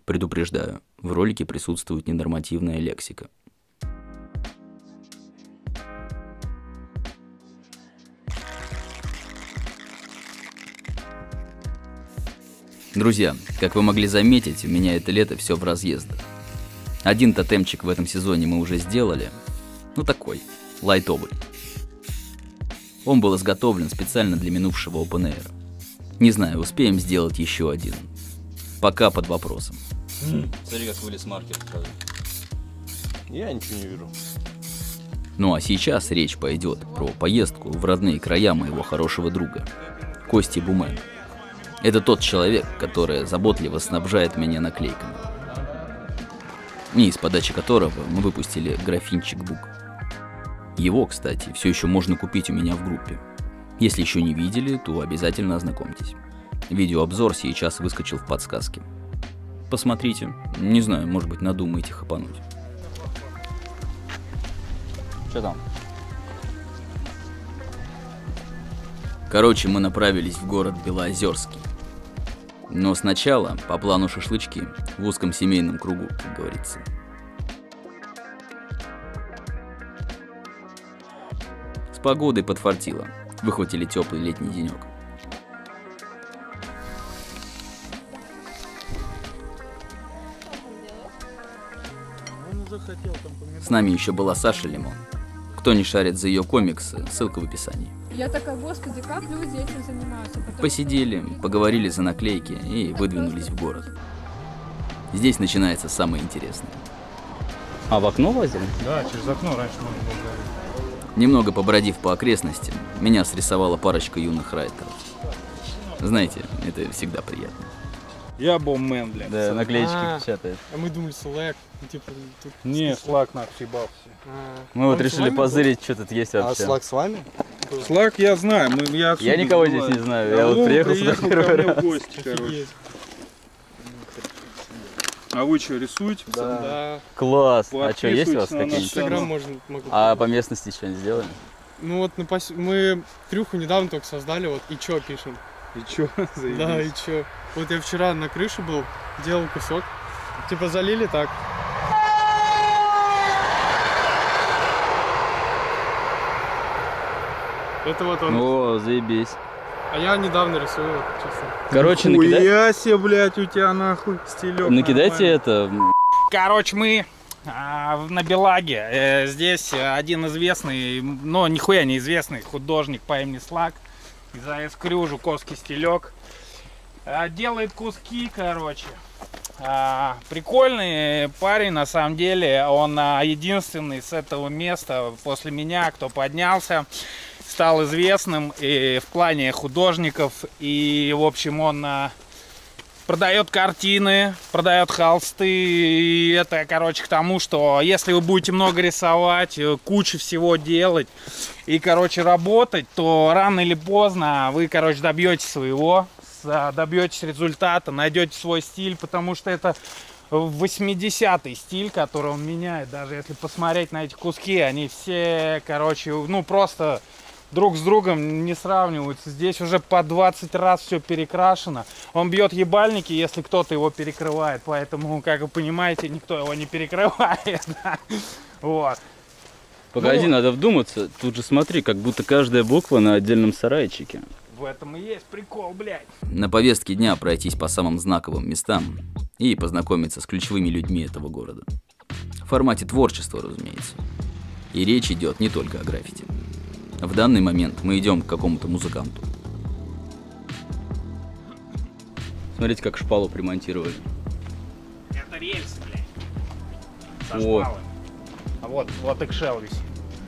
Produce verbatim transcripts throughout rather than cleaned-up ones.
Предупреждаю, в ролике присутствует ненормативная лексика. Друзья, как вы могли заметить, у меня это лето все в разъездах. Один тотемчик в этом сезоне мы уже сделали. Ну такой, лайтовый. Он был изготовлен специально для минувшего Open Air. Не знаю, успеем сделать еще один. Пока под вопросом. Mm. Смотри, как вылез маркер. Я ничего не вижу. Ну а сейчас речь пойдет про поездку в родные края моего хорошего друга, Кости Бумен. Это тот человек, который заботливо снабжает меня наклейками. И из подачи которого мы выпустили графинчик бук. Его, кстати, все еще можно купить у меня в группе. Если еще не видели, то обязательно ознакомьтесь. Видеообзор сейчас выскочил в подсказке. Посмотрите. Не знаю, может быть, надумаете хапануть. Что там? Короче, мы направились в город Белоозерский. Но сначала, по плану шашлычки, в узком семейном кругу, как говорится. С погодой подфартило. Выхватили теплый летний денек. С нами еще была Саша Лимон. Кто не шарит за ее комиксы, ссылка в описании. Я такая, господи, как люди этим занимаются? Потом... Посидели, поговорили за наклейки и выдвинулись в город. Здесь начинается самое интересное. А в окно лазили? Да, через окно раньше можно было говорить. Немного побродив по окрестностям, меня срисовала парочка юных райтеров. Знаете, это всегда приятно. Я боммен, блядь. Да, наклеечки А, печатает. А мы думали, слэк, типа, тут... Не, слаг нах, съебался. А, Мы вот он с решили вами позырить, что тут есть А вообще. слаг с вами? Слаг я знаю, мы, я отсюда Я никого бываю. здесь не знаю, я Да вот он приехал приехал сюда первый ко мне раз. в гости, короче. Офигеть. А вы что, рисуете? Да. Да, Класс. А что, есть у вас Подписывайтесь на наш какие-нибудь? Инстаграм можно, могу. А по местности что-нибудь сделали? Ну вот на пос... мы трюху недавно только создали, вот и чё пишем. И чё, заебись. Да, и чё. Вот я вчера на крыше был, делал кусок. Типа залили так. Это вот он. О, заебись. А я недавно рисую, вот, честно. Короче, накидай... Хуя себе, блядь, у тебя нахуй стилек. накидайте это. Короче, мы а, на Белаге. Э, здесь один известный, но нихуя не известный художник по имени Слаг. За эскрю жуковский стилек. А, делает куски, короче. А, прикольный парень, на самом деле. Он а, единственный с этого места после меня, кто поднялся. Стал известным и в плане художников. И, в общем, он... А, продает картины, продает холсты, и это, короче, к тому, что если вы будете много рисовать, кучу всего делать и, короче, работать, то рано или поздно вы, короче, добьетесь своего, добьетесь результата, найдете свой стиль, потому что это восьмидесятый стиль, который он меняет. Даже если посмотреть на эти куски, они все, короче, ну просто... друг с другом не сравниваются. Здесь уже по двадцать раз все перекрашено. Он бьет ебальники, если кто-то его перекрывает. Поэтому, как вы понимаете, никто его не перекрывает. Вот. Погоди, Ну, надо вдуматься. Тут же смотри, как будто каждая буква на отдельном сарайчике. в этом и есть прикол, блядь. На повестке дня пройтись по самым знаковым местам и познакомиться с ключевыми людьми этого города. В формате творчества, разумеется. И речь идет не только о граффити. В данный момент мы идем к какому-то музыканту. Смотрите, как шпалу примонтировали. Это рельсы, блядь. Со О. шпалами. А вот, вот экшел висит.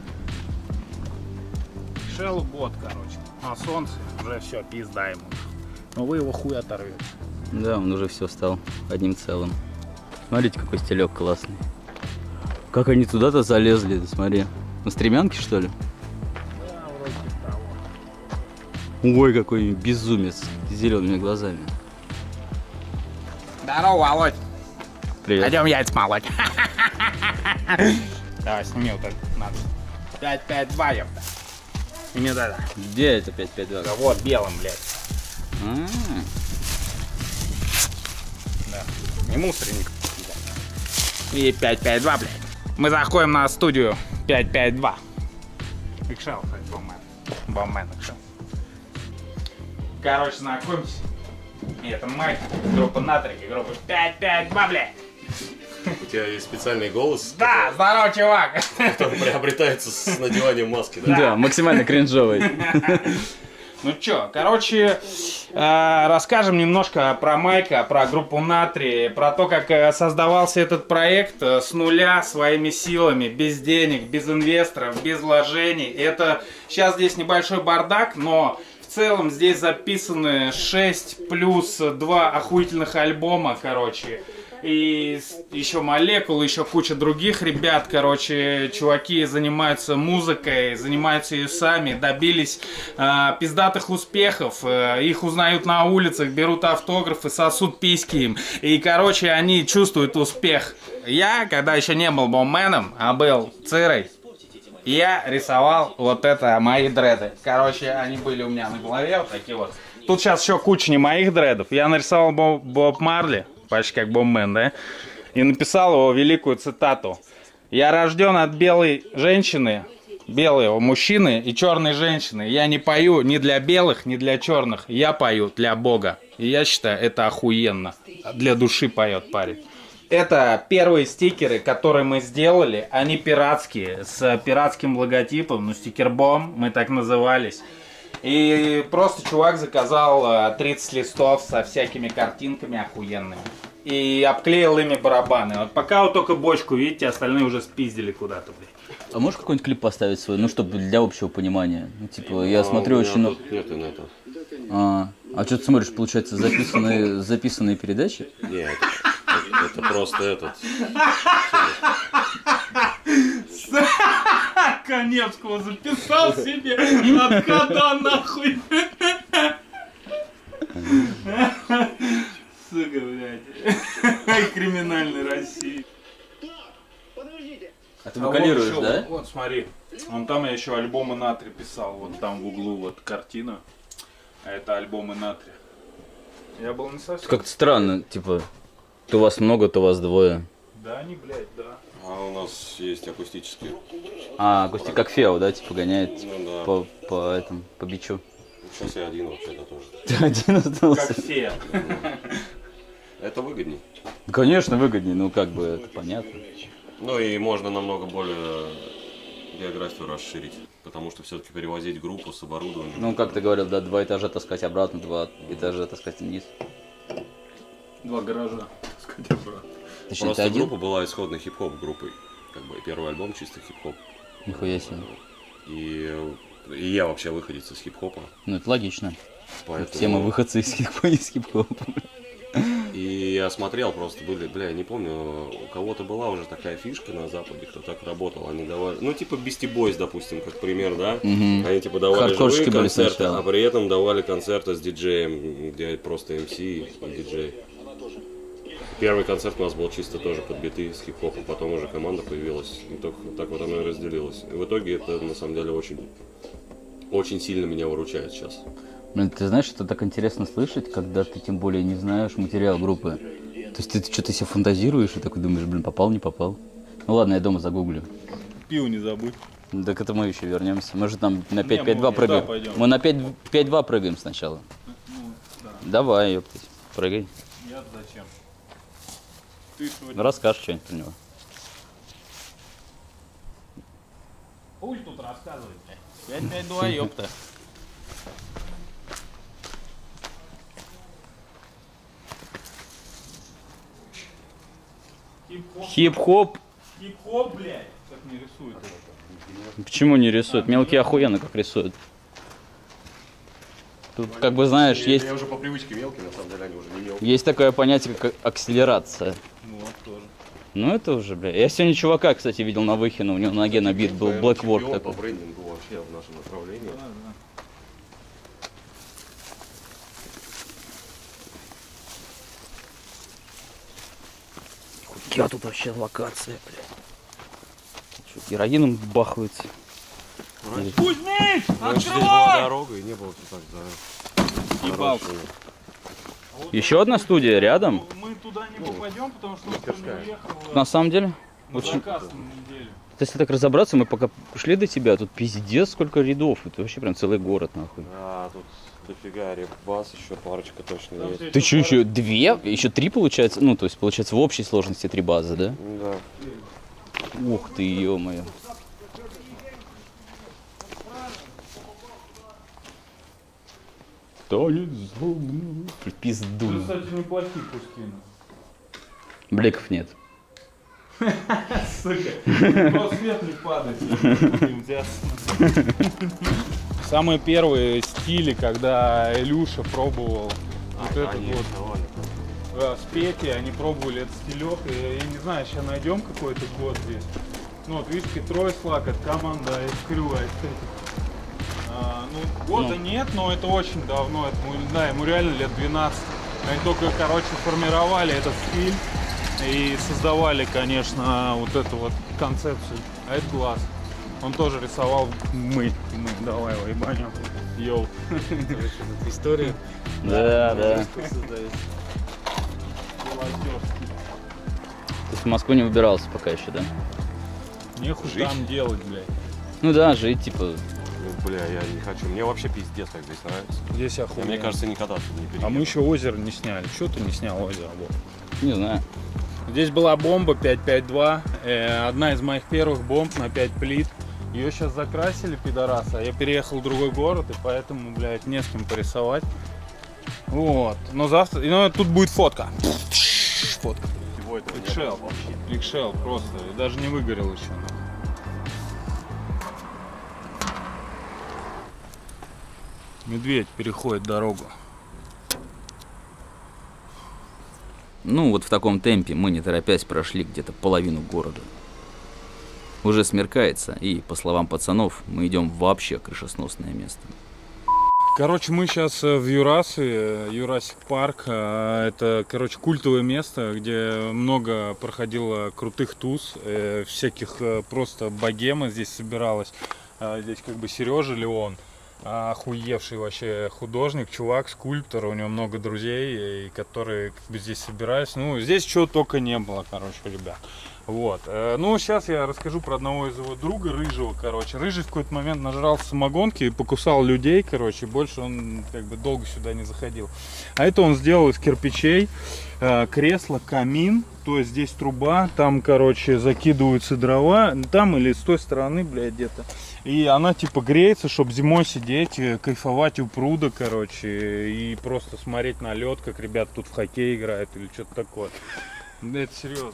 Экшелу год, короче. А солнце уже все, пизда ему. Но вы его хуй оторвете. Да, он уже все стал одним целым. Смотрите, какой стилек классный. Как они туда-то залезли, смотри. На стремянке, что ли? Да, вроде того. Ой, какой безумец с зелеными глазами. Здорово, Володь. Привет. Пойдем яйца молоть. Давай, сними вот это, надо. пять пять два, ёпта. Сними вот это. Где это пять пять два? Да вот, белым, блядь. А, Да. не мусорник. И пять пять два, блядь. Мы заходим на студию пять пять два. Икшел, боммен. Боммен, икшел. Короче, знакомьтесь. Это Майк, группа Натрики, группа пять пять два, блядь. У тебя есть специальный голос, Да, здорово, чувак. который приобретается с надеванием маски, да? Да, максимально кринжовый. Ну чё, короче, э, расскажем немножко про Майка, про группу Натрий, про то, как э, создавался этот проект э, с нуля, своими силами, без денег, без инвесторов, без вложений. Это сейчас здесь небольшой бардак, но в целом здесь записаны шесть плюс два охуительных альбома, короче. И еще молекулы, еще куча других ребят, короче, чуваки занимаются музыкой, занимаются ее сами, добились э, пиздатых успехов, э, их узнают на улицах, берут автографы, сосут письки им, и, короче, они чувствуют успех. Я, когда еще не был бомменом, а был цирой, я рисовал вот это, мои дреды. Короче, они были у меня на голове, вот такие вот. Тут сейчас еще куча не моих дредов, я нарисовал Боб, Боб Марли, почти как боммен, да? И написал его великую цитату. «Я рожден от белой женщины, белого мужчины и черной женщины. Я не пою ни для белых, ни для черных. Я пою для Бога». И я считаю, это охуенно. Для души поет парень. Это первые стикеры, которые мы сделали. Они пиратские, с пиратским логотипом, ну, стикербом, мы так назывались. И просто чувак заказал тридцать листов со всякими картинками охуенными. И обклеил ими барабаны. Вот пока вот только бочку, видите, остальные уже спиздили куда-то, блядь. А можешь какой-нибудь клип поставить свой, ну, чтобы для общего понимания? Ну, типа, я А, смотрю у очень... меня много- тут нет инета. А, а что ты смотришь, получается, записанные, записанные передачи? Нет, это, это просто этот. Коневского записал себе от кота нахуй. Сука, блядь. Криминальной России. А ты А вот вокалируешь, ещё, да? Вот, смотри. Вон там я еще альбомы Натрий писал. Вот там в углу вот картина. А это альбомы Натрия. Я был не совсем. Как-то странно, типа, то вас много, то вас двое. Да, они, блядь, да. А у нас есть акустические. А, акустик как Фео, да, типа, гоняет типа, Ну да. по, по этому, по бичу. Сейчас я один вообще-то тоже. Ты один остался? Как фея. Это выгодней. Конечно, выгоднее, ну, как бы, это понятно. Ну и можно намного более географию расширить. Потому что все-таки перевозить группу с оборудованием. Ну, как ты говорил, да, два этажа таскать обратно, два этажа таскать вниз. Два гаража. Сказать обратно. Точнее, ты Просто один? группа была исходной хип-хоп группой. Как бы первый альбом чисто хип-хоп. Нихуя себе. И, и я вообще выходец из хип-хопа. Ну, это логично. Поэтому... Все мы выходцы из хип-хопа, из хип-хопа. И я смотрел, просто были, бля, я не помню, у кого-то была уже такая фишка на Западе, кто так работал, они давали, ну типа Beastie Boys, допустим, как пример, да, Мгм. они типа давали Хардкорщики живые были концерты, сначала. а при этом давали концерты с диджеем, где просто эм си и диджей. Первый концерт у нас был чисто тоже под биты с хип-хопом, потом уже команда появилась, и только так вот оно и разделилось. И в итоге это на самом деле очень, очень сильно меня выручает сейчас. Блин, ты знаешь, это так интересно слышать, когда ты тем более не знаешь материал группы. То есть ты что-то себе фантазируешь и такой думаешь, блин, попал, не попал. Ну ладно, я дома загуглю. Пиво не забудь. Да к этому еще вернемся. Мы же там на Не, пять пять два мы- прыгаем. да, пойдем. Мы на пять пять два прыгаем сначала. Давай, ёптать, прыгай. Я зачем? Ты сегодня... Расскажешь что-нибудь про него. Пуль тут рассказывает, блядь. пять пять два, ёпта. Хип-хоп, Хип-хоп. хип-хоп, блядь. Как не рисует это. Почему не рисуют? Мелкие охуенно как рисуют. Тут, как бы знаешь, есть, Я уже по привычке мелкий, на самом деле они уже не мелкие. есть такое понятие, как акселерация. Ну, вот тоже. Ну это уже, бля. Я сегодня чувака, кстати, видел на Выхино, у него на ноге набит был Наверное, блэкворк чемпион такой. по брендингу вообще в нашем направлении. Да, да. Я тут вообще локация, бля. Что, героином бахаются? Кузьмич, Раньше здесь была открывай! дорога и не было тут так, да. Ебал. Хорошего. Еще одна студия рядом? Мы тут туда не попадем, потому что он не уехал На самом деле, на очень... заказ на неделю. Если так разобраться, мы пока шли до тебя, тут пиздец сколько рядов. Это вообще прям целый город, нахуй. А, тут дофига ребас, еще парочка точно есть. Ты что, еще две? Еще три получается? Ну, то есть, получается, в общей сложности три базы, да? Да. Ух ты, ё-моё. Танец злобный. Пизду. Ну, кстати, неплохие куски. Бликов нет. Сука, но свет не падает. Самые первые стили, когда Илюша пробовал вот этот вот. Да, с Петей они пробовали этот стилек. И, я не знаю, сейчас найдем какой-то год здесь. Ну вот видите, трое слаг, это команда Эскрю, а, ну, года ну. нет, но это очень давно. Это, да, ему реально лет двенадцать. Они только, короче, формировали этот стиль. И создавали, конечно, вот эту вот концепцию. А это глаз. Он тоже рисовал мы. Мы давай его ебанем. Йоу. История? Да, да. То есть в Москву не выбирался пока еще, да? Нехуй там делать, блядь. Ну да, жить, типа... Ну, бля, я не хочу. Мне вообще пиздец, как здесь нравится. Здесь охуенно. Мне кажется, никогда тут не перееду. А мы еще озеро не сняли. Чего ты не снял озеро, Бог? Не знаю. Здесь была бомба пять пять два, э, одна из моих первых бомб на пять плит. Ее сейчас закрасили, пидорасы, а я переехал в другой город, и поэтому, блядь, не с кем порисовать. Вот. Но завтра... Ну, тут будет фотка. Фотка. Ликшел. Ликшел просто. И даже не выгорел еще. Медведь переходит дорогу. Ну, вот в таком темпе мы, не торопясь, прошли где-то половину города. Уже смеркается, и, по словам пацанов, мы идем в вообще крышесносное место. Короче, мы сейчас в Юрасе, Юрасик парк. Это, короче, культовое место, где много проходило крутых туз, всяких просто богема здесь собиралась. Здесь как бы Сережа Леон. Охуевший вообще художник, чувак, скульптор, у него много друзей, которые как бы здесь собирались. Ну, здесь чего только не было, короче, ребят. Вот. Ну, сейчас я расскажу про одного из его друга, Рыжего, короче. Рыжий в какой-то момент нажрался самогонки и покусал людей, короче, больше он как бы долго сюда не заходил. А это он сделал из кирпичей, кресло, камин, то есть здесь труба, там, короче, закидываются дрова, там или с той стороны, блядь, где-то. И она типа греется, чтобы зимой сидеть, кайфовать у пруда, короче, и просто смотреть на лед, как ребята тут в хоккей играют или что-то такое. Да это серьезно.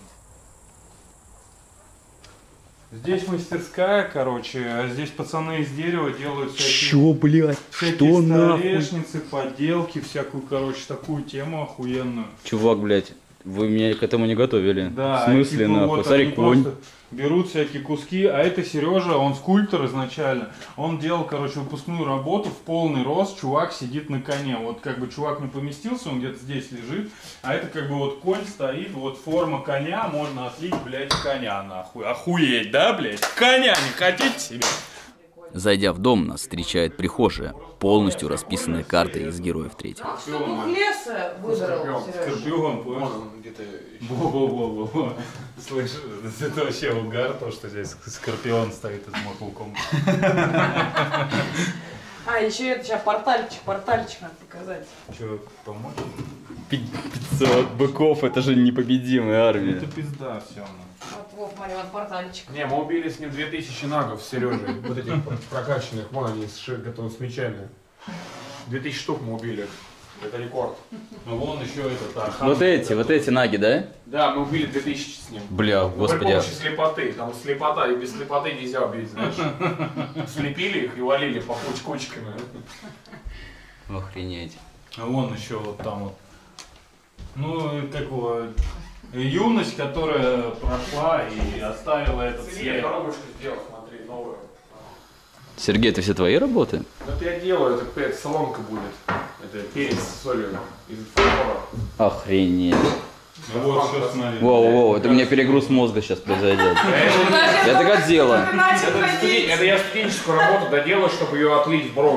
Здесь мастерская, короче, а здесь пацаны из дерева делают всякие... Чё, блядь? Всякие Что столешницы, поделки, всякую, короче, такую тему охуенную. Чувак, блядь, вы меня к этому не готовили. Да, в смысле, типа, нахуй? вот Смотри, они конь. просто берут всякие куски, а это Сережа, он скульптор изначально. Он делал, короче, выпускную работу в полный рост, чувак сидит на коне. Вот как бы чувак не поместился, он где-то здесь лежит, а это как бы вот конь стоит, вот форма коня, можно отлить, блядь, коня нахуй. Охуеть, да, блядь? Коня не хотите себе? Зайдя в дом, нас встречает прихожая, полностью расписанная картой из героев третьих. Дух леса выдрал, Сережа. Скорпион, понял? Во-во-во-во-во. Слышь, это вообще угар, то, что здесь скорпион стоит из Mortal Kombat. А, еще это сейчас портальчик, портальчик надо показать. Че, помочь? пятьсот быков, это же непобедимая армия. Это пизда все. Вот, вот, смотри, вот портальчик. Не, мы убили с ним две тысячи нагов с Сережей, вот этих прокачанных, вон они с, готовы с мечами. две тысячи штук мы убили, это рекорд. Ну вон еще этот архан. Вот эти, вот эти наги, да? Да, мы убили две тысячи с ним. Бля, При господи. помощи слепоты, там слепота, и без слепоты нельзя убить, знаешь. Слепили их и валили по куч кучками. Охренеть. А вон еще вот там вот. Ну, как его... Юность, которая прошла и оставила этот Сергей, след. коробочку сделал, смотри, новую. Сергей, это все твои работы? Это я делаю, это какая-то соломка будет. Это перец с солью из фарфора. Охренеть. Ну вот, все смотри. Воу-воу, это у меня перегруз мозга сейчас произойдет. Я так дело. Это, студен- это я студенческую работу доделаю, чтобы ее отлить в бронзу.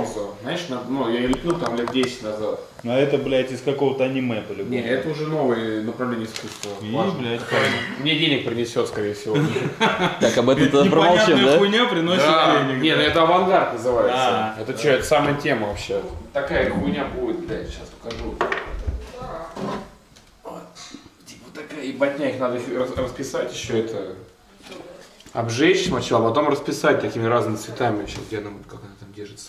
Знаешь, ну, я лепил там лет десять назад. А это, блядь, из какого-то аниме по-любому. Не, это уже новое направление искусства. И, Важно. блядь, Мне денег принесет, скорее всего. Так, об этом тогда промолчим, непонятная да? хуйня приносит денег. Не, ну это авангард называется. А. Это что, это самая тема вообще. Такая хуйня будет, блядь, сейчас покажу. Вот. Типа такая ебатня, их надо рас- расписать еще это. Обжечь сначала, а потом расписать такими разными цветами. Сейчас где она, как она там держится.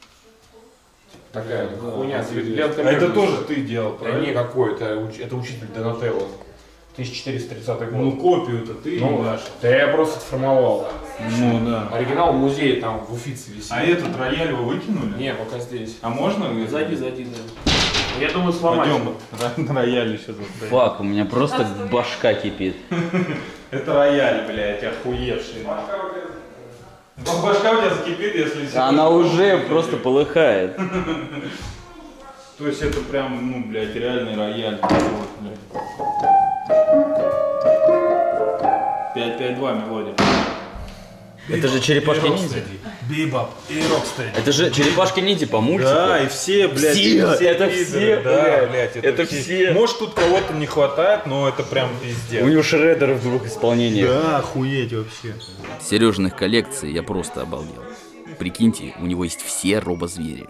Такая хуйня. А это тоже ты делал, Да правильно? не, какой, это, уч- это учитель Донателло. тысяча четыреста тридцатый год. Ну копию-то ты Ну, не дашь. да я просто сформовал. Ну да. Оригинал в музее там в Уфице висит. А этот рояль вы выкинули? Не, пока здесь. А можно? Зайди, зайди, да. Я думаю, сломать. Пойдем, на рояль еще заставим. Фак, у меня просто башка кипит. Это рояль, блядь, охуевший. Башка у тебя закипит, если... Она уже просто полыхает. То есть это прям, ну, блядь, реальный рояль. Вот, блядь. пять пять два мелодия. Это же черепашки ниндзя. Бибоп и Рокстеди. Это же черепашки ниндзя по мультику. Да, и все, блядь, Все, это пидоры. все, да, блядь, блядь, это, это все. все. Может, тут кого-то не хватает, но это прям пиздец. У него Шреддер в двух исполнениях. Да, охуеть вообще. Сережных коллекций я просто обалдел. Прикиньте, у него есть все робозвери.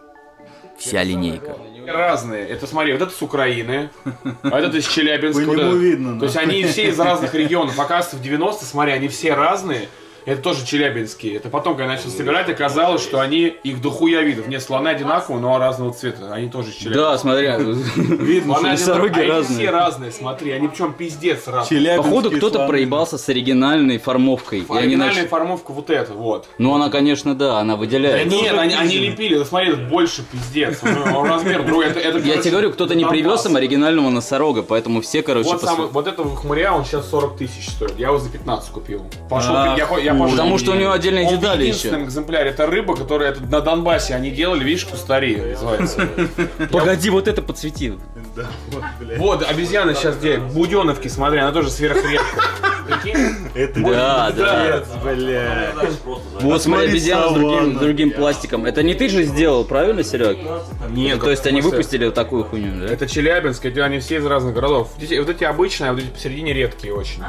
Вся линейка. Разные. Это смотри, вот это с Украины, а этот из Челябинска. По вот нему этот. видно, То есть да. они все из разных регионов. Оказывается, в девяностые, смотри, они все разные. Это тоже челябинские. Это потом, когда я начал собирать, оказалось, что они, их дохуя видов. Нет, слоны одинаковые, но разного цвета. Они тоже из Челябинска. Да, смотри, видно, Слоны что носороги одинаковые, а эти все разные. разные, смотри. Они причем пиздец разные. Челябинские Походу кто-то слоны. проебался с оригинальной формовкой. И они Оригинальная начали... формовка вот эта, вот. Ну она, конечно, да, она Да выделяет. нет, они, они лепили, ну смотри, тут больше пиздец. Он, он размер другой. Это, это, Я короче, тебе говорю, кто-то не запас. привез им оригинального носорога, поэтому все, короче, Вот, посу- самый, вот этого хмыря, он сейчас сорок тысяч стоит. Я его за пятнадцать купил. Пошел, Ах, я, я пошел. Потому что у него отдельные Он в детали единственном еще. экземпляре. Это рыба, которая это на Донбассе они делали, видишь, кустари называется. Погоди, вот это подсвети. Да, вот, блядь. Вот, обезьяна сейчас где? Буденовки, смотри, она тоже сверхредко. Прикинь? Это Да, да. пиздец, блядь. Вот смотри, смотри, обезьяна с другим, саванна. другим пластиком. Это не ты же сделал, правильно, Серег? Нет, То есть они в смысле? выпустили вот такую хуйню, да? Это Челябинск, эти, они все из разных городов. Эти- вот эти обычные, а вот эти посередине редкие очень.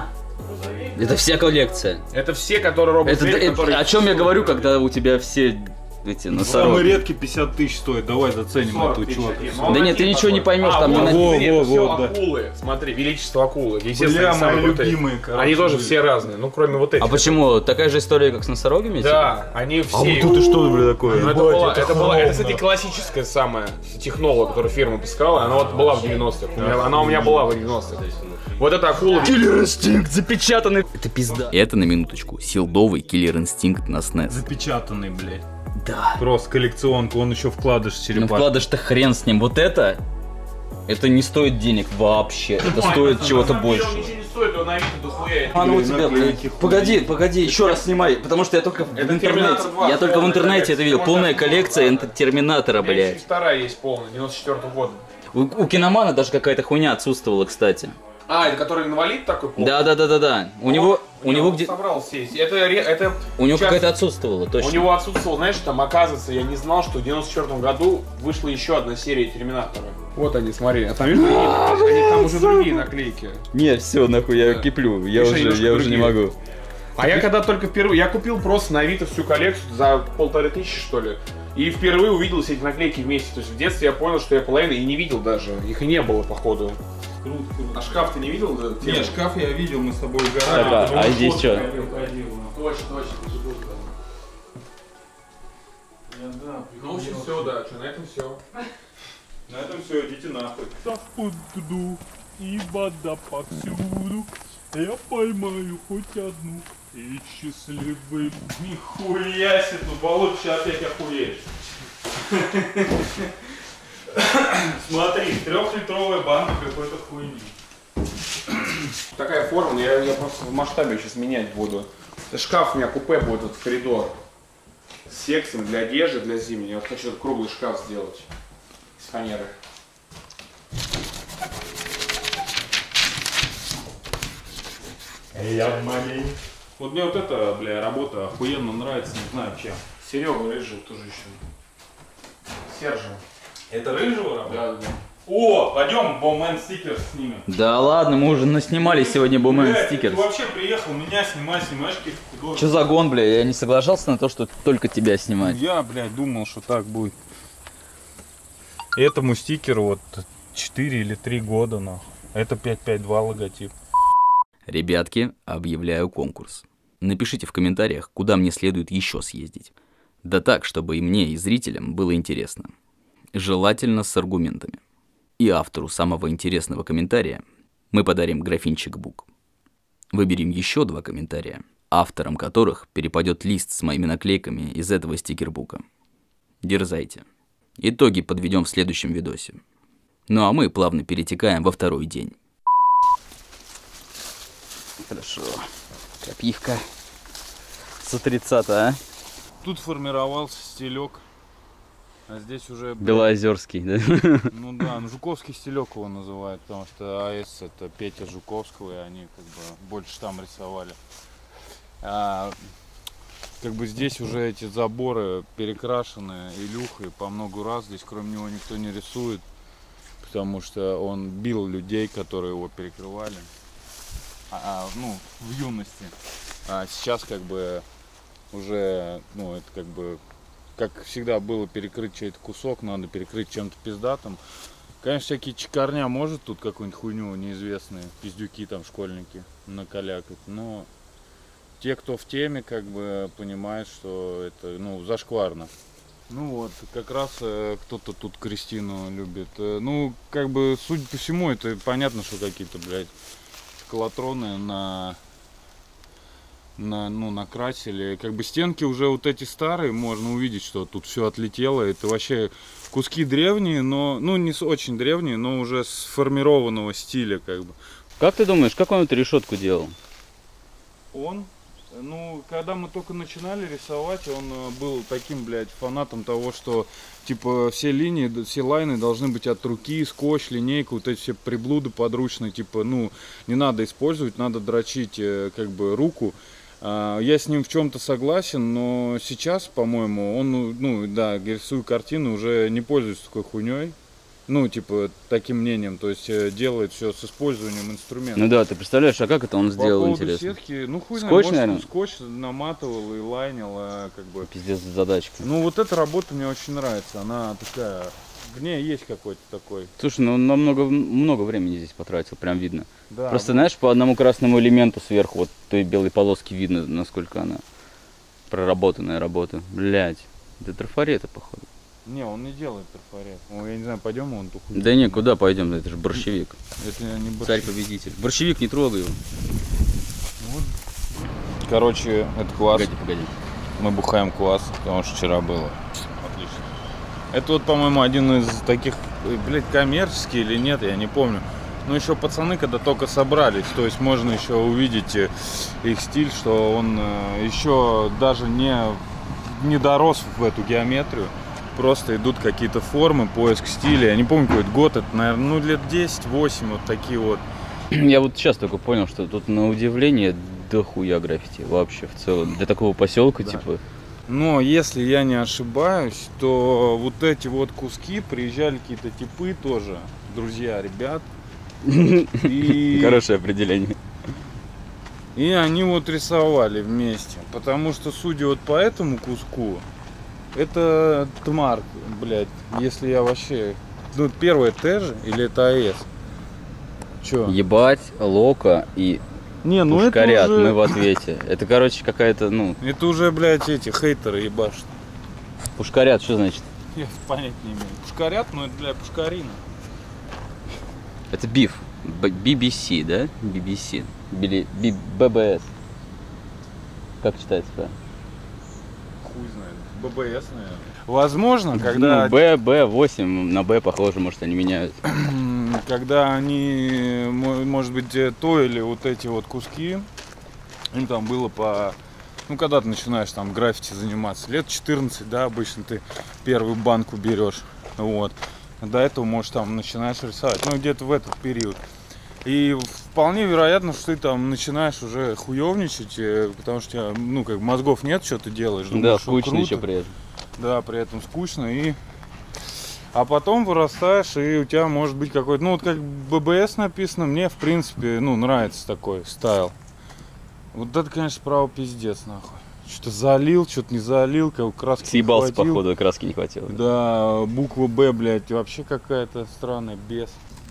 Это вся коллекция. Это все, которые робот Это, это- о чем я говорю, когда у тебя все эти Самый носороги. редкий пятьдесят тысяч стоит. Давай заценим эту чувак. Да нет, ты ничего не поймешь, там вот, не во, смотри, это во, всё во, да. акулы. Смотри, величество акулы. Естественно, Бля, они самые мои крутые. любимые, короче, Они тоже были. все разные, ну кроме вот этих. А почему? Такая же история, как с носорогами? Да, они все. А вот тут и что, бля, такое? Ну, это, Ебать, была, это, была, это, хром, кстати, да. классическая самая технолога, которую фирма пускала. Она вот была в девяностых. У меня- Она у меня была в девяностых. Вот эта акула. Киллер инстинкт запечатанный. Это пизда. И это на минуточку. Силдовый киллер инстинкт на снес. Запечатанный, блядь. Да. Просто коллекционка, он еще вкладыш Ну черепашки. вкладыш-то хрен с ним. Вот это, это не стоит денег вообще. Это стоит чего-то больше. Ничего не стоит, он на вид дохуя. А ну у тебя, наклейки блядь. Погоди, погоди, еще раз снимай, потому что я только в Это интернете, Терминатор два, я только в полная интернете это видел, коллекция. полная коллекция инт- Терминатора, блядь. Вторая есть полная, девяносто четвёртого года. У, у Киномана даже какая-то хуйня отсутствовала, кстати. А, это который инвалид такой полный? Да, да, да, да, да. У него, у него где, Собрал все эти. Это, ре- это у него часть- какая-то отсутствовала, У точно. него отсутствовал, знаешь, там, оказывается, я не знал, что в девяносто четвёртом году вышла еще одна серия Терминатора. Вот они, смотри, а там, видишь, они, они там уже другие наклейки. Не, все, нахуй, я киплю, я Видишь, уже, немножко я уже не другие. могу. А я когда только впервые, я купил просто на Авито всю коллекцию за полторы тысячи, что ли. И впервые увидел все эти наклейки вместе. То есть в детстве я понял, что я половину и не видел даже. Их и не было, походу. Круто, круто. А шкаф ты не видел? Да, Не, шкаф я видел, мы с тобой Так, угорали. а, а здесь что? Точно, точно, ты же был там. Ну, в общем, все, да. Что, на этом все. На этом все, идите нахуй. Буду, и вода повсюду. Я поймаю хоть одну. И счастливый. Нихуя себе, тут Володь сейчас опять охуеешь. Смотри, трехлитровая банка какой-то хуйни. Такая форма, я, я просто в масштабе сейчас менять буду. Шкаф у меня купе будет вот в коридор. С секцией для одежды, для зимней. Я вот хочу этот круглый шкаф сделать. Из фанеры. Я в маме. Вот мне вот эта, бля, работа охуенно нравится, не знаю чем. Серега рыжий тоже еще. Сержа. Это рыжего? Да, да. О, пойдем Бомэн стикер снимем. Да ладно, мы уже наснимали сегодня Бомэн стикер. Ты вообще приехал меня снимать, снимаешь каких-то художников. Что за гон, бля? Я не соглашался на то, что только тебя снимать. Я, блядь, думал, что так будет. Этому стикеру вот четыре или три года, нахуй. Это пять пять два логотип. Ребятки, объявляю конкурс. Напишите в комментариях, куда мне следует еще съездить. Да так, чтобы и мне, и зрителям было интересно. Желательно с аргументами. И автору самого интересного комментария мы подарим графинчик бук. Выберем еще два комментария, авторам которых перепадет лист с моими наклейками из этого стикербука. Дерзайте. Итоги подведем в следующем видосе. Ну а мы плавно перетекаем во второй день. Хорошо. Крапивка. сто тридцать, а? Тут формировался стилек. А здесь уже... Белоозерский, да? Ну да, ну, Жуковский стилек его называют, потому что АЭС это Петя Жуковского, и они как бы больше там рисовали. А, как бы здесь уже эти заборы перекрашены Илюхой по много раз, здесь кроме него никто не рисует, потому что он бил людей, которые его перекрывали, а, ну, в юности. А сейчас как бы уже, ну, это как бы... Как всегда было перекрыть чей-то кусок, надо перекрыть чем-то пиздатым. Конечно, всякие чекарня может тут какую-нибудь хуйню неизвестные, пиздюки там, школьники накалякать. Но те, кто в теме, как бы понимают, что это, ну, зашкварно. Ну вот, как раз э, кто-то тут Кристину любит. Э, ну, как бы, судя по всему, это понятно, что какие-то, блядь, шкалатроны на... На, ну, накрасили. Как бы стенки уже вот эти старые, можно увидеть, что тут все отлетело. Это вообще куски древние, но, ну, не очень древние, но уже сформированного стиля, как бы. Как ты думаешь, как он эту решетку делал? Он, ну, когда мы только начинали рисовать, он был таким, блядь, фанатом того, что, типа, все линии, все лайны должны быть от руки, скотч, линейка, вот эти все приблуды подручные, типа, ну, не надо использовать, надо дрочить, как бы, руку. Я с ним в чем-то согласен, но сейчас, по-моему, он, ну, да, рисует картины, уже не пользуется такой хуйней. Ну, типа, таким мнением, то есть делает все с использованием инструментов. Ну да, ты представляешь, а как это он По сделал, поводу интересно? Сетки, ну, хуй скотч, знает, наверное? Скотч наматывал и лайнил, как бы. Пиздец, задачка. Ну, вот эта работа мне очень нравится, она такая, в ней есть какой-то такой. Слушай, ну, он много, много времени здесь потратил, прям видно. Да, просто, ну... знаешь, по одному красному элементу сверху, вот той белой полоски видно, насколько она проработанная работа. Блять, это трафарета, походу. Не, он не делает трафарет. Ну, я не знаю, пойдем он тухует. Да не, куда пойдем, это же борщевик. Это не борщевик. Царь-победитель. Борщевик, не трогай его. Вот. Короче, это класс. Погоди, погоди. Мы бухаем класс, потому что вчера было. Отлично. Это вот, по-моему, один из таких, блядь, коммерческий или нет, я не помню. Но еще пацаны, когда только собрались, то есть можно еще увидеть их стиль, что он еще даже не, не дорос в эту геометрию. Просто идут какие-то формы, поиск стиля. Я не помню, какой это год, это, наверное, ну, лет десять-восемь, вот такие вот. Я вот сейчас только понял, что тут, на удивление, дохуя граффити вообще в целом. Для такого поселка, да. Типа... Но если я не ошибаюсь, то вот эти вот куски приезжали какие-то типы тоже, друзья, ребят. И... Хорошее определение. И они вот рисовали вместе. Потому что, судя вот по этому куску, это Тмарк, блядь, если я вообще... Ну, первое Т же или это АЭС? Чё? Ебать, Лока и не, ну Пушкарят, это уже... мы в ответе. Это, короче, какая-то, ну... Это уже, блядь, эти хейтеры ебашут. Пушкарят, что значит? Я понять не имею. Пушкарят, но это для пушкарина. Это биф. би би си, да? би би си. би би эс. Как читается, правильно? Хуй знает. бэ бэ эс, наверное. Возможно, когда... Ну, Б, Б, восемь, на Б похоже, может, они меняют. Когда они, может быть, тоили вот эти вот куски, им там было по... Ну, когда ты начинаешь там граффити заниматься, лет четырнадцать, да, обычно ты первую банку берешь, вот. До этого, может, там начинаешь рисовать, ну, где-то в этот период. И вполне вероятно, что ты там начинаешь уже хуевничать, потому что у тебя, ну, как мозгов нет, что ты делаешь. Думаешь, да, скучно еще при этом. Да, при этом скучно. И А потом вырастаешь, и у тебя может быть какой-то, ну вот как бэ бэ эс написано, мне в принципе, ну, нравится такой стайл. Вот это, конечно, право пиздец, нахуй. Что-то залил, что-то не залил, как краски Съебался, не хватило. походу, краски не хватило. Да, буква Б, блядь, вообще какая-то странная, без.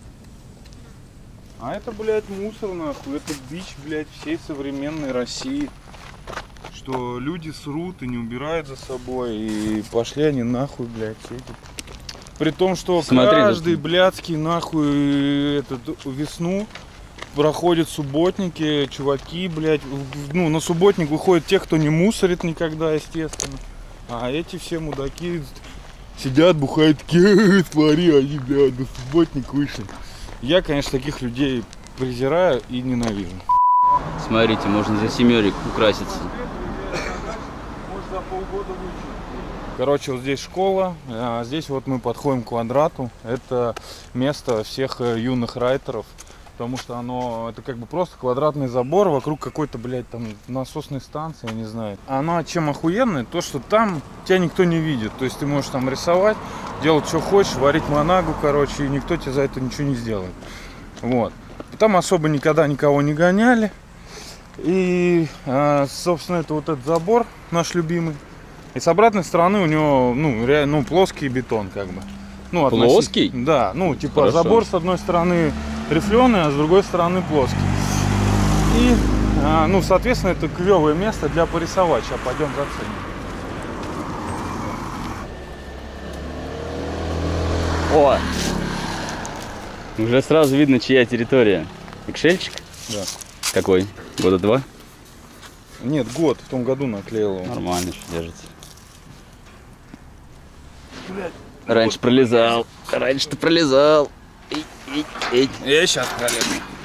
А это, блядь, мусор, нахуй, это бич, блядь, всей современной России. Что люди срут и не убирают за собой, и пошли они нахуй, блядь, все эти. При том, что Смотри, каждый тут... блядский, нахуй, этот, весну проходят субботники, чуваки, блядь, ну, на субботник выходят те, кто не мусорит никогда, естественно. А эти все мудаки сидят, бухают, такие, твори, они, блядь, на субботник вышли. Я, конечно, таких людей презираю и ненавижу. Смотрите, можно за семерик украситься. Может, за полгода выйти. Короче, вот здесь школа, а здесь вот мы подходим к квадрату. Это место всех юных райтеров, потому что оно, это как бы просто квадратный забор вокруг какой-то, блядь, там насосной станции, я не знаю. Оно чем охуенное, то что там тебя никто не видит. То есть ты можешь там рисовать, делать что хочешь, варить манагу, короче, и никто тебе за это ничего не сделает. Вот. Там особо никогда никого не гоняли. И, собственно, это вот этот забор наш любимый. И с обратной стороны у него, ну, реально, ну, плоский бетон, как бы. Ну, плоский? Относи... Да, ну, типа Хорошо. Забор с одной стороны рифленый, а с другой стороны плоский. И, а, ну, соответственно, это клевое место для порисовать. Сейчас пойдем заценим. О! Уже сразу видно, чья территория. Экшельчик? Да. Какой? Года два? Нет, год. В том году наклеил его. Нормально еще держится. Блядь. Раньше вот пролезал. Раньше ты пролезал. Эй, эй, эй. Я сейчас пролезу.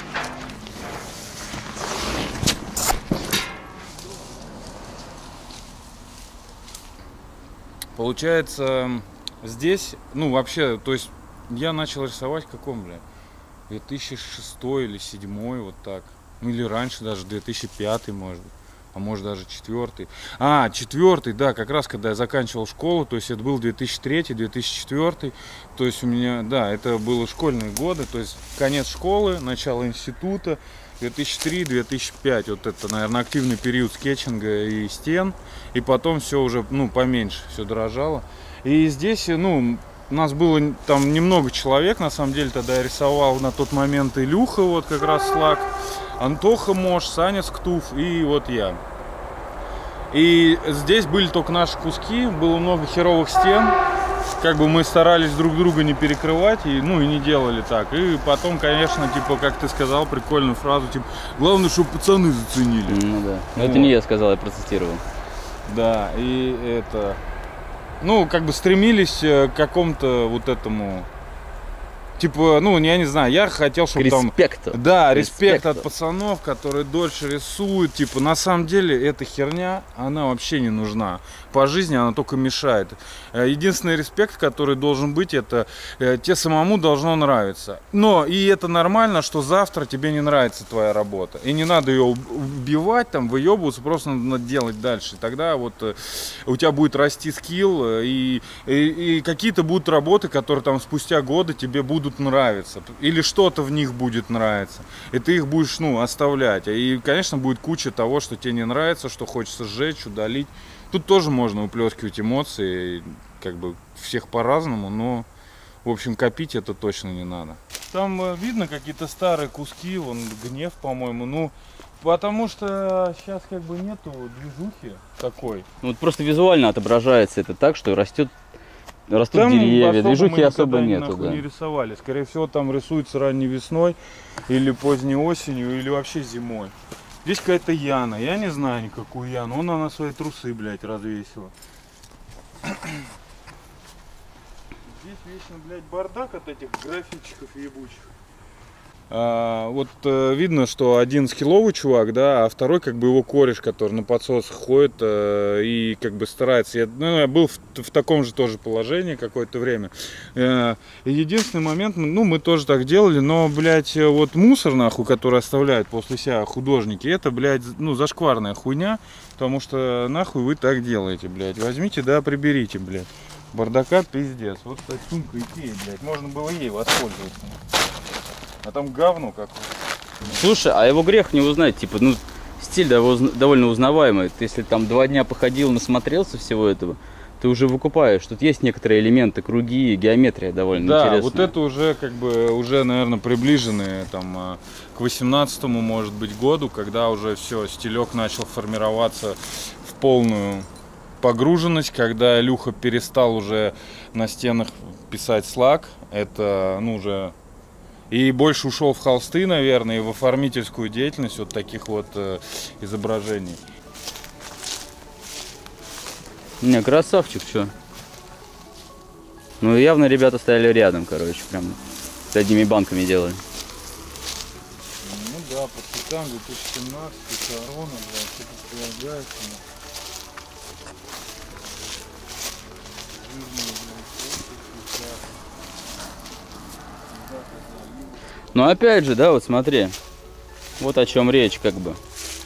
Получается, здесь, ну, вообще, то есть, я начал рисовать в каком, бля, две тысячи шестой или две тысячи седьмой, вот так. Ну, или раньше даже, две тысячи пятый, может быть. А может даже четвертый. А, четвертый, да, как раз когда я заканчивал школу, то есть это был две тысячи третий, две тысячи четвёртый. То есть у меня, да, это было школьные годы, то есть конец школы, начало института, две тысячи третий — две тысячи пятый. Вот это, наверное, активный период скетчинга и стен. И потом все уже, ну, поменьше, все дорожало. И здесь, ну, у нас было там немного человек, на самом деле, тогда я рисовал на тот момент Илюха, вот как раз Слак, Антоха Мош, Саня Сктув и вот я. И здесь были только наши куски, было много херовых стен, как бы мы старались друг друга не перекрывать, и, ну, и не делали так. И потом, конечно, типа, как ты сказал, прикольную фразу, типа, главное, чтобы пацаны заценили. Ну да, но вот. Это не я сказал, я процитировал. Да, и это, ну, как бы стремились к какому-то вот этому... Типа, ну, я не знаю, я хотел, чтобы там... Респекту. Да, респект Респекту. от пацанов, которые дольше рисуют. Типа, на самом деле, эта херня, она вообще не нужна. По жизни она только мешает. Единственный респект, который должен быть, это тебе самому должно нравиться. Но, и это нормально, что завтра тебе не нравится твоя работа. И не надо ее убивать, там, выебываться, просто надо делать дальше. Тогда вот у тебя будет расти скилл, и, и, и какие-то будут работы, которые там спустя годы тебе будут нравиться, или что-то в них будет нравиться, и ты их будешь, ну, оставлять. И, конечно, будет куча того, что тебе не нравится, что хочется сжечь, удалить. Тут тоже можно уплескивать эмоции, как бы всех по-разному, но, в общем, копить это точно не надо. Там э, видно какие-то старые куски, вон гнев, по-моему, ну, потому что сейчас как бы нету движухи такой. Ну, вот просто визуально отображается это так, что растет Растут там деревья, особо движухи особо мы нету, да. Не рисовали. Скорее всего, там рисуется ранней весной, или поздней осенью, или вообще зимой. Здесь какая-то Яна. Я не знаю никакую Яну. Он она свои трусы, блядь, развесила. Здесь вечно, блядь, бардак от этих графичиков ебучих. А, вот а, видно, что один скилловый чувак, да, а второй как бы его кореш, который на подсосах ходит а, и как бы старается. Я, ну, я был в, в таком же тоже положении какое-то время. А, единственный момент, ну, мы тоже так делали, но, блядь, вот мусор, нахуй, который оставляют после себя художники, это, блядь, ну, зашкварная хуйня, потому что, нахуй, вы так делаете, блядь. Возьмите, да, приберите, блядь. Бардака пиздец. Вот, кстати, сумка Икеи, блядь. Можно было ей воспользоваться. А там говно какое. Слушай, а его грех не узнать, типа, ну, стиль довольно узнаваемый. Ты, если там два дня походил, насмотрелся всего этого, ты уже выкупаешь. Тут есть некоторые элементы, круги, геометрия довольно да, интересная. вот это уже, как бы, уже, наверное, приближенные там к восемнадцатому, может быть, году, когда уже все, стилек начал формироваться в полную погруженность, когда Илюха перестал уже на стенах писать слаг. Это, ну, уже... И больше ушел в холсты, наверное, и в оформительскую деятельность вот таких вот э, изображений. Не, красавчик, что? Ну, явно ребята стояли рядом, короче, прям с одними банками делали. Ну да, по цветам две тысячи семнадцатый, корона, блядь, что-то прилагается. Но опять же, да, вот смотри, вот о чем речь, как бы.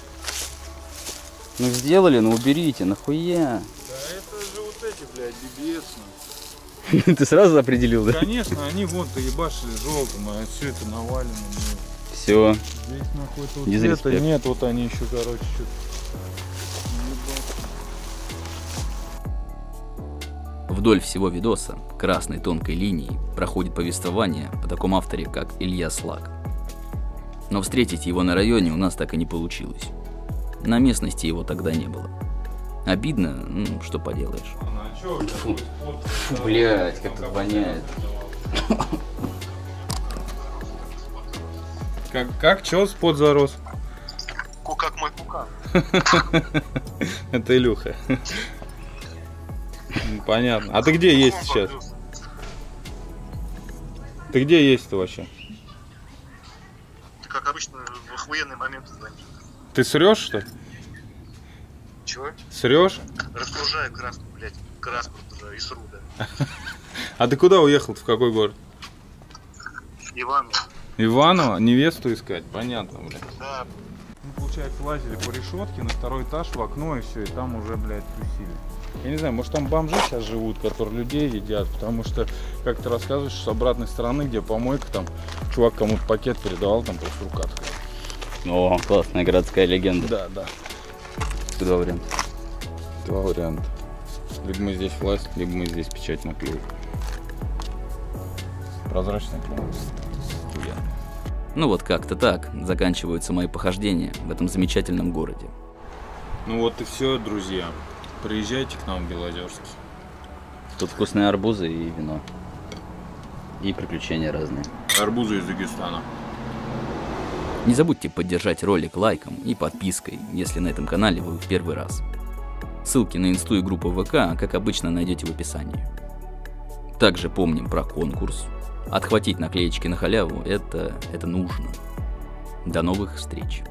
Ну сделали, ну уберите, нахуя? Да это же вот эти, блядь, би би эс. Ты сразу определил, да? Конечно, они вот ебашили желтым, а все это навалено. Все. Здесь нахуй тут цвета нет, вот они еще, короче, что-то. Вдоль всего видоса красной тонкой линией проходит повествование о таком авторе, как Илья Слаг. Но встретить его на районе у нас так и не получилось. На местности его тогда не было. Обидно, ну, что поделаешь. Блять, как тут воняет. Как, как, чё спот зарос? Как мой пукан. Это Илюха. Понятно. А ты где есть сейчас? Ты где есть-то вообще? Ты, как обычно, в охуенный момент звонишь. Ты срешь, что ли? Чего? Срешь? Разгружаю краску, блядь. Краску разгружаю и сру, да. А ты куда уехал? В какой город? Иваново. Иваново? Невесту искать? Понятно, блядь. Да. Мы, получается, лазили по решетке на второй этаж в окно и все, и там уже, блядь, тусили. Я не знаю, может там бомжи сейчас живут, которые людей едят, потому что, как ты рассказываешь, с обратной стороны, где помойка, там чувак кому-то пакет передавал, там просто рука такая. О, классная городская легенда. Да, да. Два варианта. Два варианта. Либо мы здесь власть, либо мы здесь печать наклеим. Прозрачная пленка. Ну вот как-то так заканчиваются мои похождения в этом замечательном городе. Ну вот и все, друзья. Приезжайте к нам в Белозерск. Тут вкусные арбузы и вино. И приключения разные. Арбузы из Дагестана. Не забудьте поддержать ролик лайком и подпиской, если на этом канале вы в первый раз. Ссылки на инсту и группу ВК, как обычно, найдете в описании. Также помним про конкурс. Отхватить наклеечки на халяву – это, это нужно. До новых встреч!